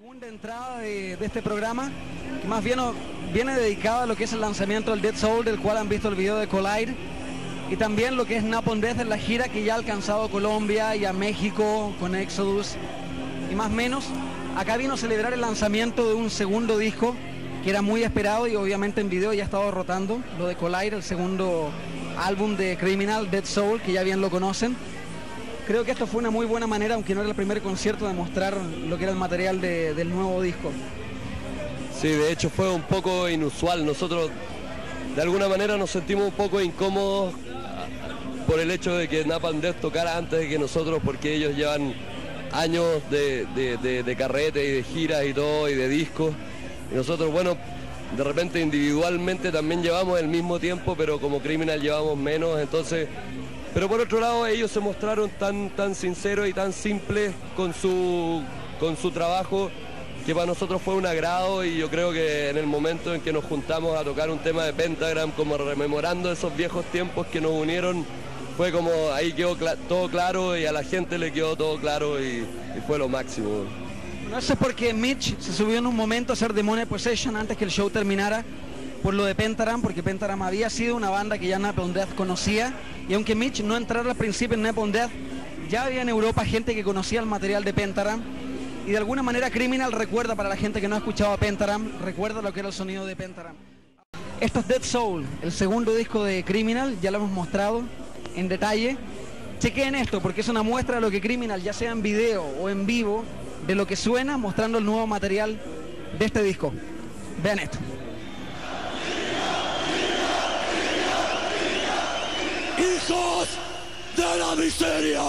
Segunda entrada de este programa, que más bien viene dedicada a lo que es el lanzamiento del Dead Soul, del cual han visto el video de Collide, y también lo que es Napalm Death en la gira que ya ha alcanzado Colombia y a México con Exodus y más o menos. Acá vino a celebrar el lanzamiento de un segundo disco que era muy esperado y obviamente en video ya ha estado rotando, lo de Collide, el segundo álbum de Criminal, Dead Soul, que ya bien lo conocen. Creo que esto fue una muy buena manera, aunque no era el primer concierto, de mostrar lo que era el material del nuevo disco. Sí, de hecho fue un poco inusual. Nosotros de alguna manera nos sentimos un poco incómodos por el hecho de que Napalm Death tocara antes de que nosotros, porque ellos llevan años de carrete y de giras y todo, y de discos. Y nosotros, bueno, de repente individualmente también llevamos el mismo tiempo, pero como Criminal llevamos menos, entonces... Pero por otro lado ellos se mostraron tan sinceros y tan simples con su trabajo, que para nosotros fue un agrado, y yo creo que en el momento en que nos juntamos a tocar un tema de Pentagram, como rememorando esos viejos tiempos que nos unieron, fue como ahí quedó todo claro y a la gente le quedó todo claro y fue lo máximo. No sé por qué Mitch se subió en un momento a hacer Demonic Possession antes que el show terminara, por lo de Pentagram, porque Pentagram había sido una banda que ya Napalm Death conocía, y aunque Mitch no entrara al principio en Napalm Death, ya había en Europa gente que conocía el material de Pentagram, y de alguna manera Criminal recuerda, para la gente que no ha escuchado a Pentagram, recuerda lo que era el sonido de Pentagram. Esto es Dead Soul, el segundo disco de Criminal, ya lo hemos mostrado en detalle. Chequen esto, porque es una muestra de lo que Criminal, ya sea en video o en vivo, de lo que suena, mostrando el nuevo material de este disco. Vean esto. ¡Hijos de la miseria!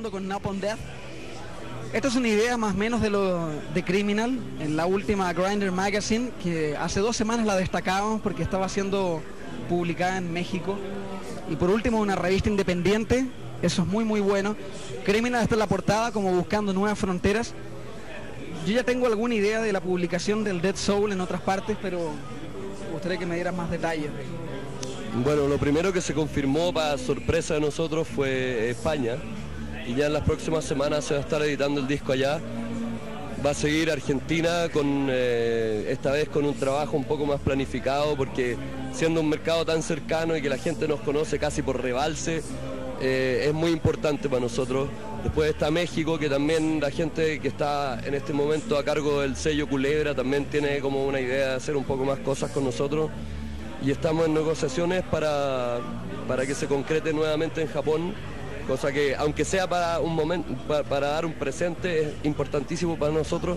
trabajando con Napalm Death. Esta es una idea más o menos de Criminal, en la última Grindr Magazine, que hace 2 semanas la destacábamos porque estaba siendo publicada en México. Y por último, una revista independiente, eso es muy bueno. Criminal está en la portada como buscando nuevas fronteras. Yo ya tengo alguna idea de la publicación del Dead Soul en otras partes, pero me gustaría que me dieras más detalles. Bueno, lo primero que se confirmó para sorpresa de nosotros fue España, y ya en las próximas semanas se va a estar editando el disco allá. Va a seguir Argentina con esta vez con un trabajo un poco más planificado, porque siendo un mercado tan cercano y que la gente nos conoce casi por rebalse, es muy importante para nosotros. Después está México, que también la gente que está en este momento a cargo del sello Culebra también tiene como una idea de hacer un poco más cosas con nosotros, y estamos en negociaciones para que se concrete nuevamente en Japón, cosa que aunque sea para un momento, para dar un presente, es importantísimo para nosotros.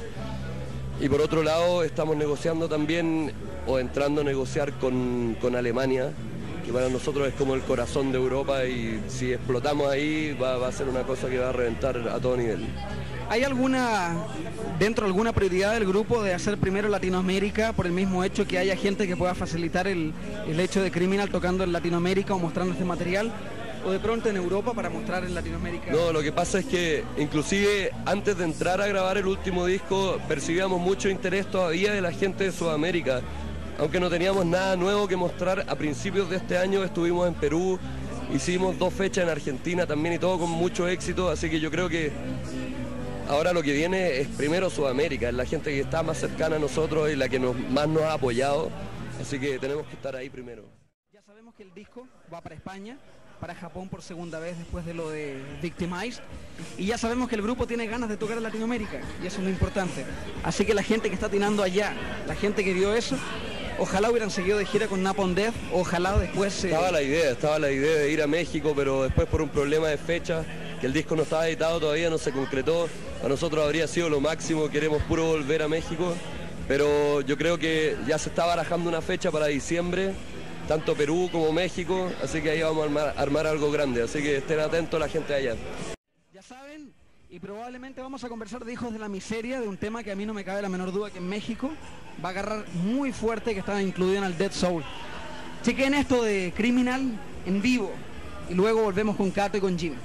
Y por otro lado estamos negociando también, o entrando a negociar con Alemania, que para nosotros es como el corazón de Europa, y si explotamos ahí va a ser una cosa que va a reventar a todo nivel. ¿Hay alguna prioridad del grupo de hacer primero Latinoamérica, por el mismo hecho que haya gente que pueda facilitar el hecho de Criminal tocando en Latinoamérica o mostrando este material? ¿O de pronto en Europa para mostrar en Latinoamérica? No, lo que pasa es que inclusive antes de entrar a grabar el último disco percibíamos mucho interés todavía de la gente de Sudamérica. Aunque no teníamos nada nuevo que mostrar, a principios de este año estuvimos en Perú, hicimos 2 fechas en Argentina también, y todo con mucho éxito, así que yo creo que ahora lo que viene es primero Sudamérica, es la gente que está más cercana a nosotros y la que más nos ha apoyado, así que tenemos que estar ahí primero. Ya sabemos que el disco va para España, para Japón por segunda vez después de lo de Victimized, y ya sabemos que el grupo tiene ganas de tocar en Latinoamérica, y eso es lo importante. Así que la gente que está atinando allá, la gente que vio eso, ojalá hubieran seguido de gira con Napalm Death, ojalá después... Estaba la idea de ir a México, pero después por un problema de fecha, que el disco no estaba editado todavía, no se concretó. A nosotros habría sido lo máximo, queremos puro volver a México, pero yo creo que ya se está barajando una fecha para diciembre, tanto Perú como México, así que ahí vamos a armar algo grande, así que estén atentos la gente allá. Ya saben, y probablemente vamos a conversar de Hijos de la Miseria, de un tema que a mí no me cabe la menor duda que en México va a agarrar muy fuerte, que está incluido en el Dead Soul. Chequen esto de Criminal en vivo y luego volvemos con Kato y con Jim.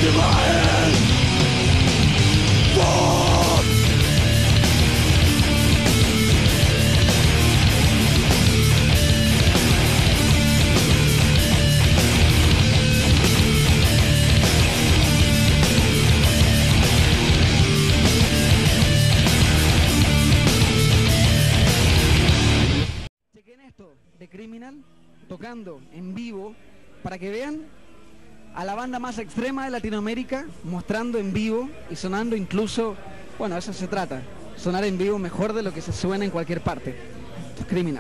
in my head. Fuck. Chequen esto de Criminal tocando en vivo para que vean a la banda más extrema de Latinoamérica mostrando en vivo y sonando incluso, bueno, eso se trata, sonar en vivo mejor de lo que se suena en cualquier parte. Esto es Criminal.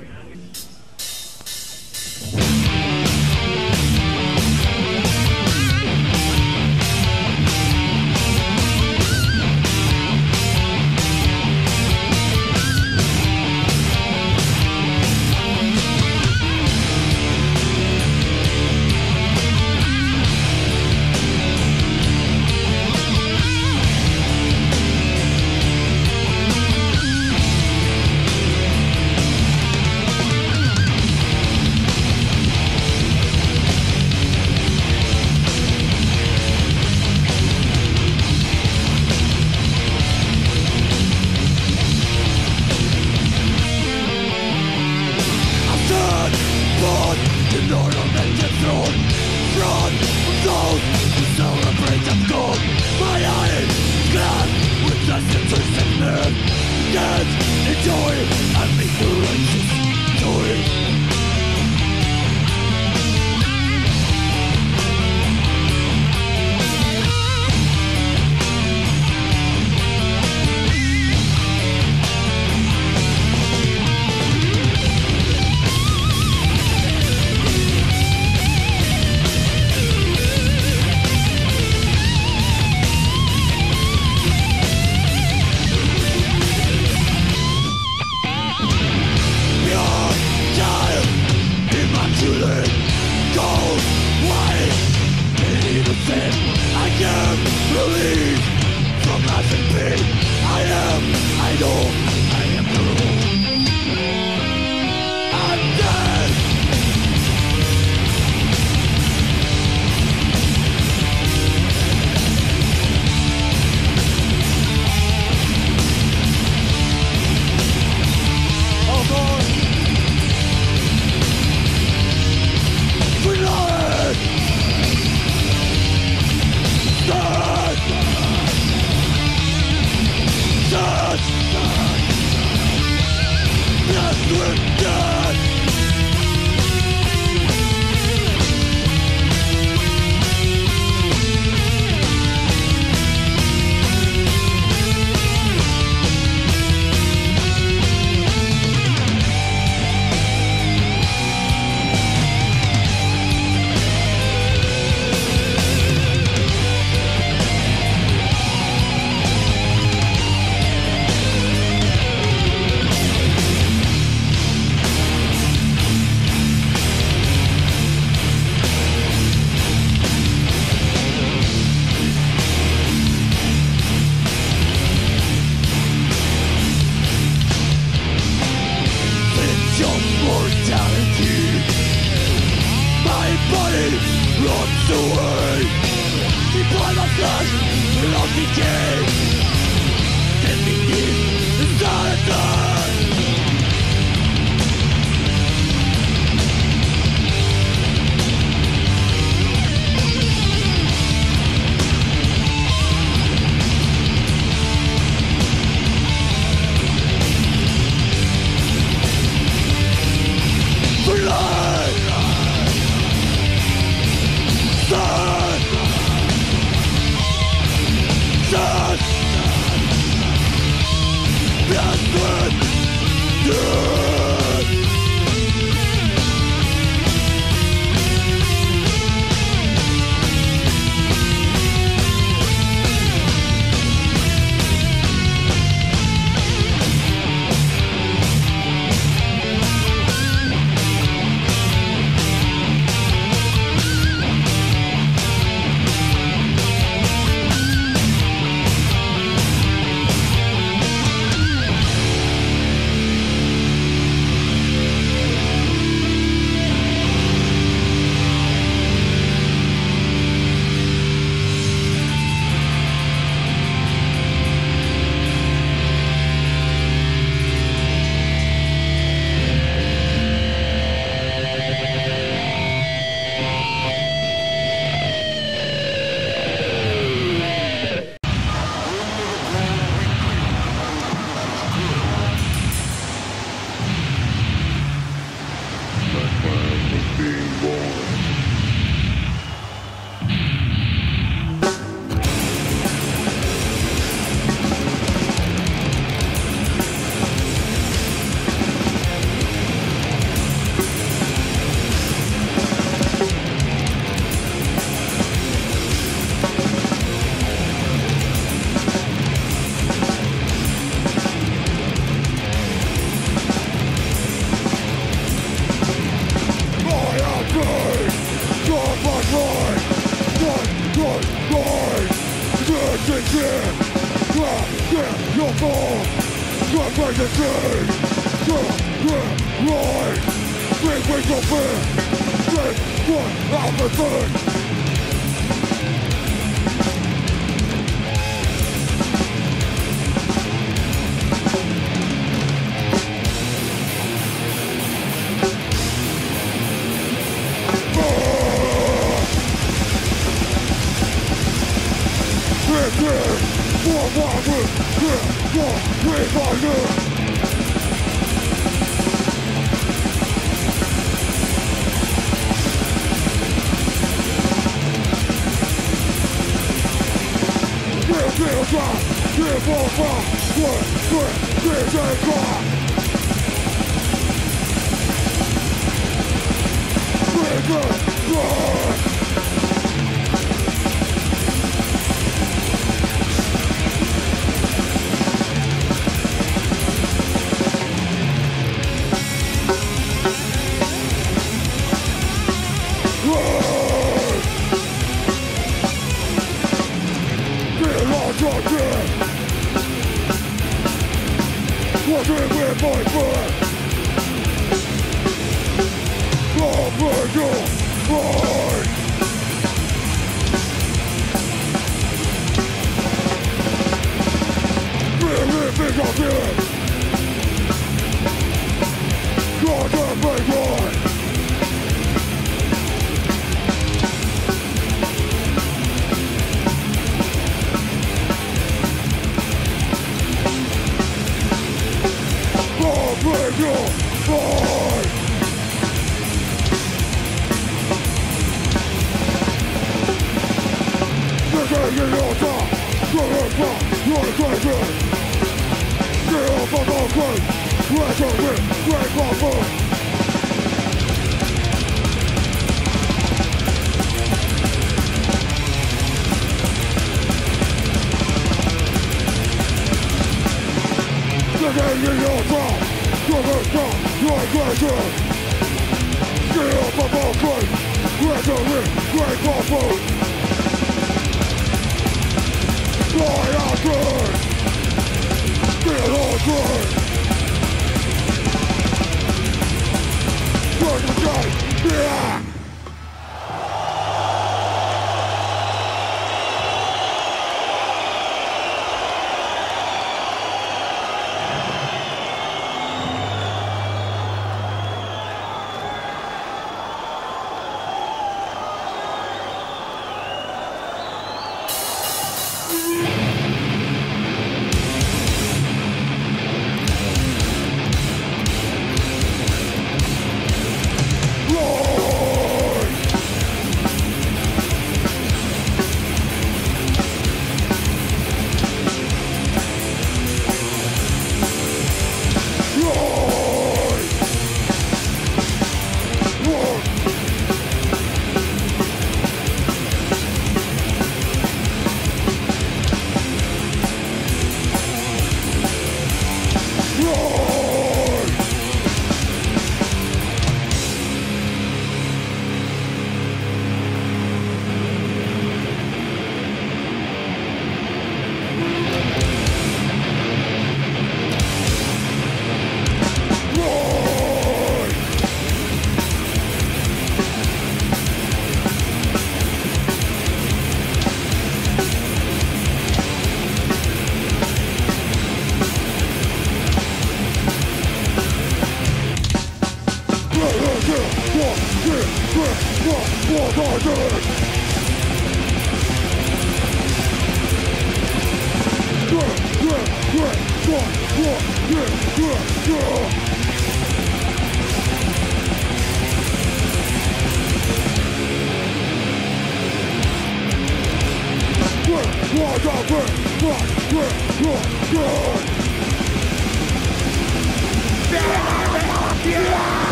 Yes,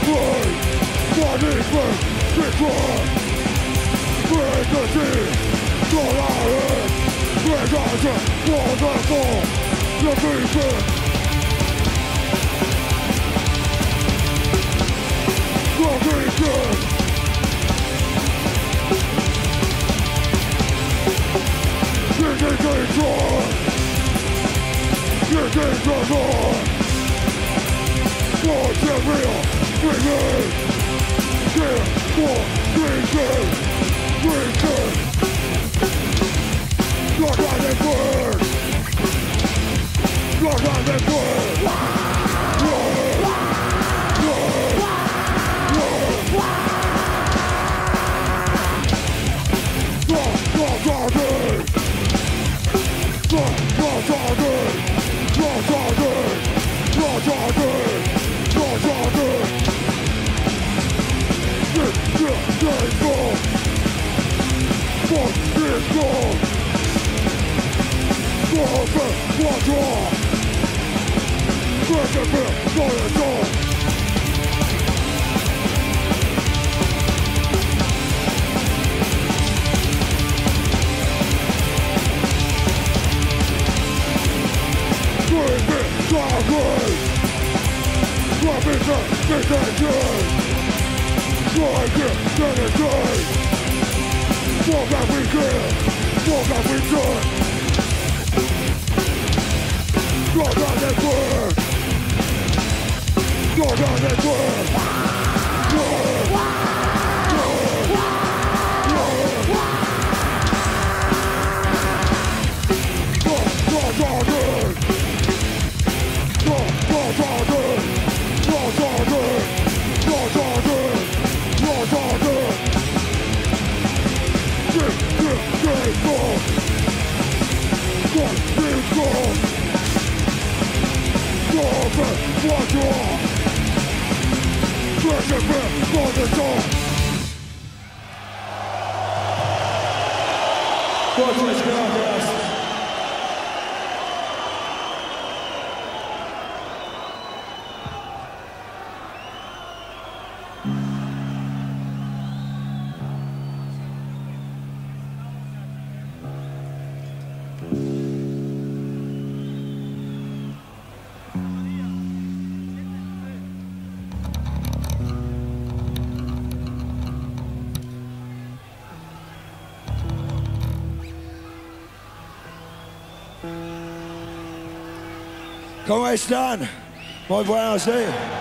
¿Cómo están? Muy buenos, ¿sí?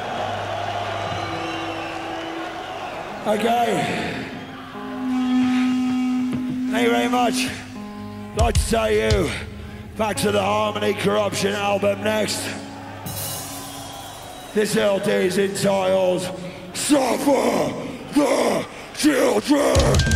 Okay. Thank you very much. I'd like to take you back to the Harmony Corruption album next. This LD is entitled Suffer the Children.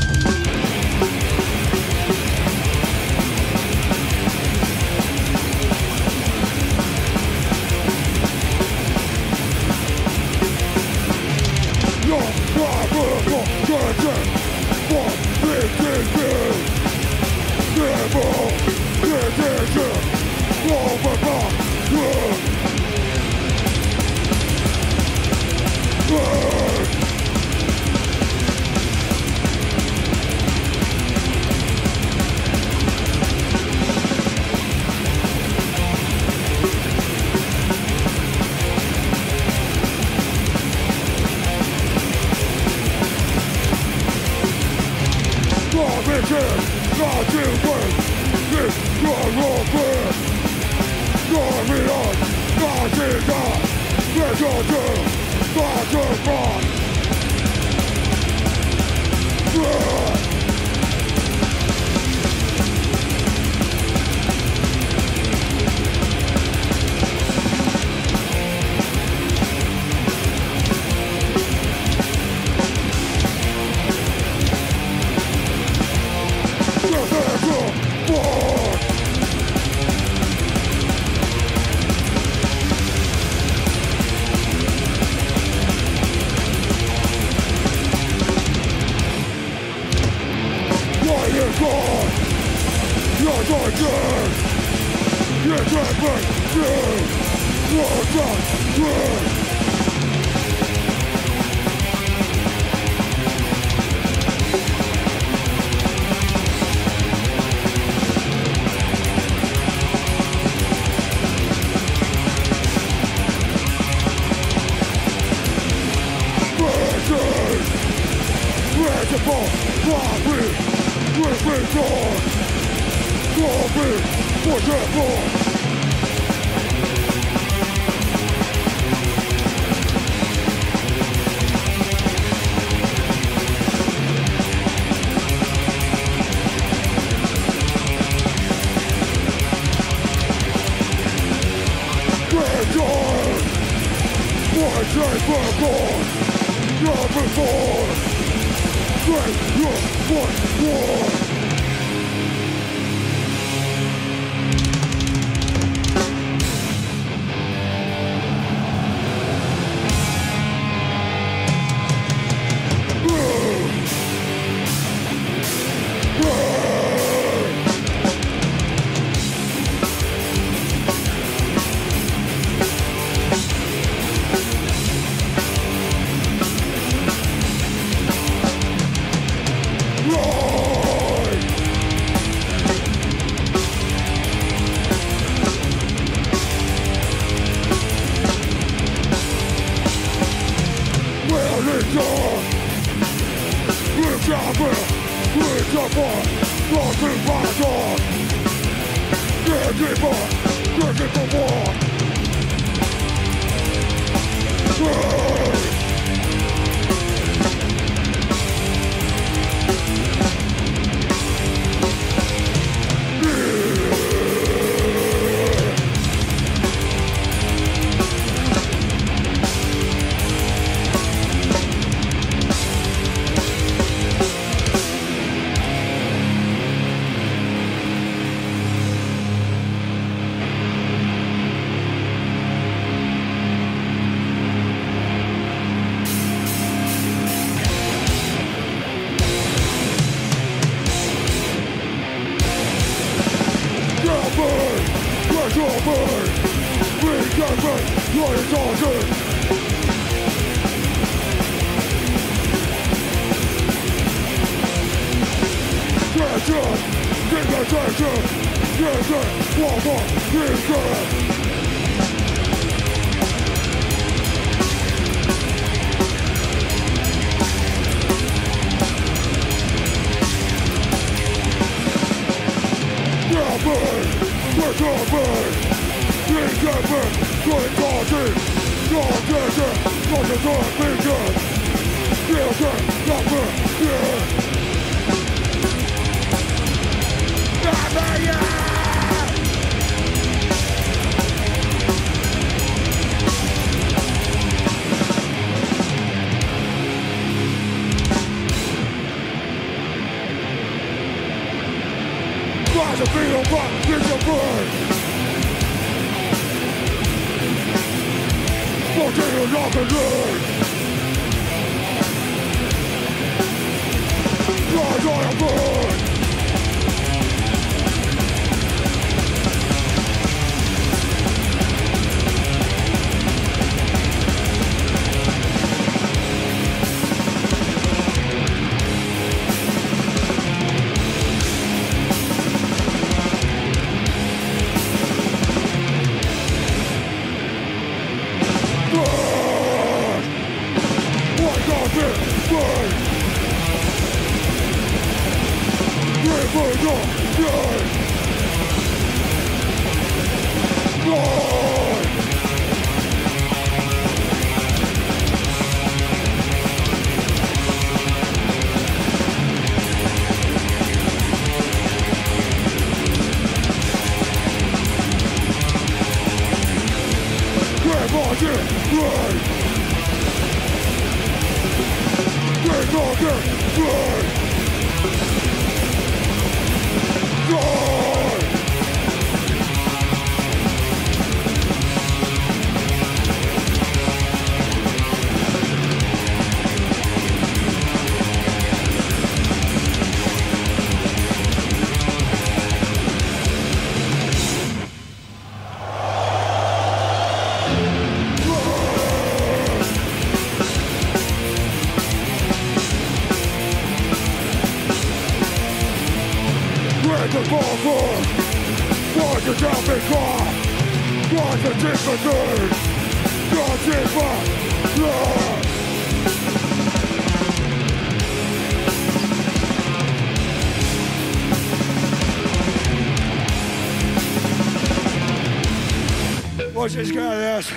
just go this.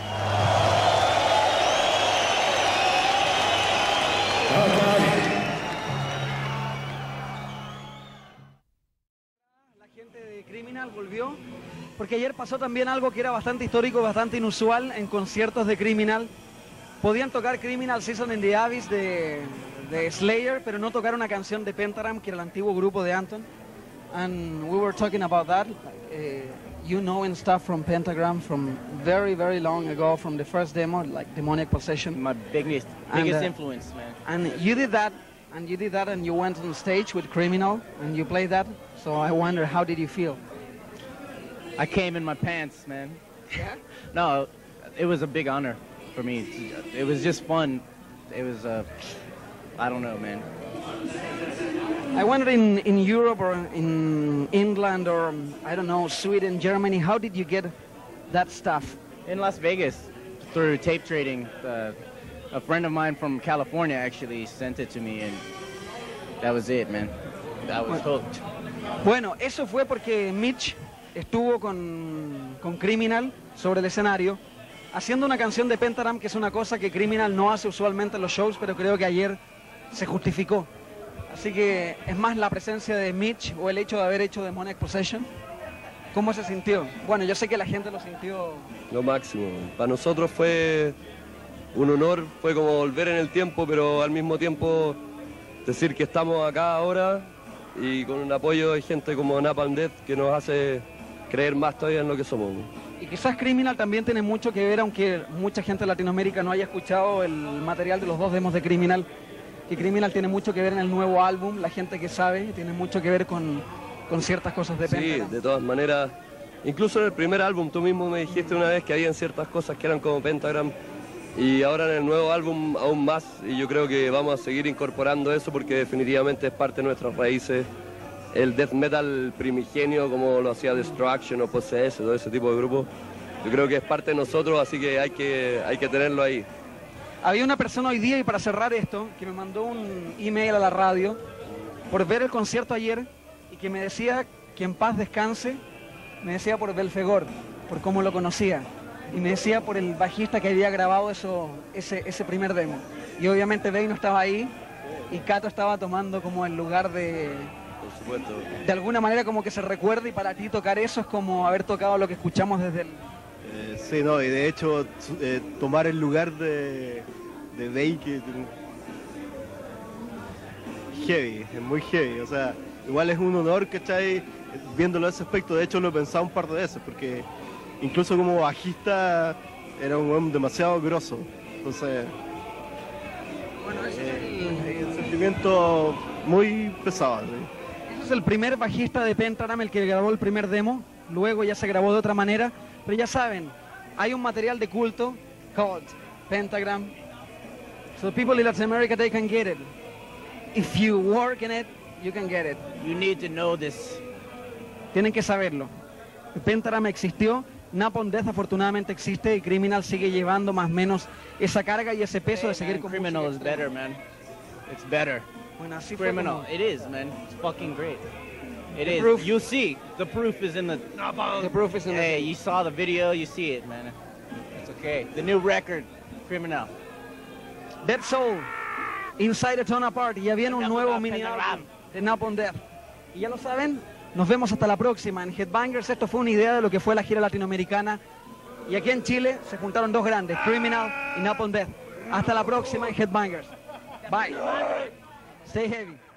Okay. La gente de Criminal volvió, porque ayer pasó también algo que era bastante histórico, bastante inusual en conciertos de Criminal. Podían tocar Criminal Season in the Abyss de Slayer, pero no tocar una canción de Pentagram, que era el antiguo grupo de Anton. And we were talking about that. You know and stuff from Pentagram from very, very long ago, from the first demo, like Demonic Possession. My biggest influence, man. And you did that, and you went on stage with Criminal, and you played that. So I wonder, how did you feel? I came in my pants, man. Yeah? No, it was a big honor for me. It was just fun. It was, I don't know, man. I wonder in Europe or in England or, I don't know, Sweden, Germany, how did you get that stuff? In Las Vegas, through tape trading, a friend of mine from California actually sent it to me, and that was it, man. I was hooked. Bueno, eso fue porque Mitch estuvo con Criminal sobre el escenario, haciendo una canción de Pentagram, que es una cosa que Criminal no hace usualmente en los shows, pero creo que ayer se justificó. Así que es más la presencia de Mitch o el hecho de haber hecho Demonic Possession. ¿Cómo se sintió? Bueno, yo sé que la gente lo sintió... Lo máximo. Para nosotros fue un honor, fue como volver en el tiempo, pero al mismo tiempo decir que estamos acá ahora y con un apoyo de gente como Napalm Death que nos hace creer más todavía en lo que somos. Y quizás Criminal también tiene mucho que ver, aunque mucha gente de Latinoamérica no haya escuchado el material de los dos demos de Criminal, que Criminal tiene mucho que ver en el nuevo álbum, la gente que sabe, tiene mucho que ver con ciertas cosas de Pentagram. Sí, de todas maneras, incluso en el primer álbum tú mismo me dijiste una vez que habían ciertas cosas que eran como Pentagram, y ahora en el nuevo álbum aún más, y yo creo que vamos a seguir incorporando eso porque definitivamente es parte de nuestras raíces, el death metal primigenio como lo hacía Destruction o Possessed, todo ese tipo de grupos. Yo creo que es parte de nosotros, así que hay que tenerlo ahí. Había una persona hoy día, y para cerrar esto, que me mandó un email a la radio por ver el concierto ayer y que me decía que en paz descanse, me decía por Belfegor, por cómo lo conocía, y me decía por el bajista que había grabado ese primer demo. Y obviamente Bey no estaba ahí y Cato estaba tomando como el lugar de... Por supuesto. De alguna manera como que se recuerda, y para ti tocar eso es como haber tocado lo que escuchamos desde el... Sí, no, y de hecho tomar el lugar de Bey, que heavy, es muy heavy, o sea, igual es un honor, ¿cachai? Viéndolo a ese aspecto. De hecho lo he pensado un par de veces, porque incluso como bajista era un hombre demasiado grosso, entonces Bueno, un sentimiento muy pesado, ¿sí? ese es el primer bajista de Pentagram, el que grabó el primer demo, luego ya se grabó de otra manera, pero ya saben, hay un material de culto called Pentagram, so people in Latin America, they can get it. If you work in it, you can get it. You need to know this. Tienen que saberlo. Pentagram existió, Napalm Death afortunadamente existe, y Criminal sigue llevando más o menos esa carga y ese peso de seguir con Criminal is música better, man. It's better. Bueno, así fue Criminal, como- it is, man. It's fucking great. It The is. proof- You see, the proof is in the... The proof is in the- Hey, you saw the video, you see it, man. It's okay. The new record, Criminal. Dead Soul, Inside a Ton Apart, y ya viene un nuevo mini álbum de Napalm Death. Y ya lo saben, nos vemos hasta la próxima. En Headbangers esto fue una idea de lo que fue la gira latinoamericana, y aquí en Chile se juntaron dos grandes, Criminal y Napalm Death. Hasta la próxima en Headbangers. Bye. Stay heavy.